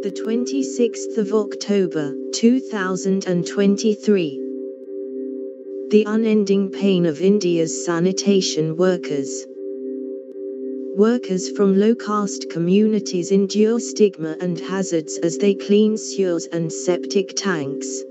the 26th of October, 2023. The unending pain of India's sanitation workers. Workers from low-caste communities endure stigma and hazards as they clean sewers and septic tanks.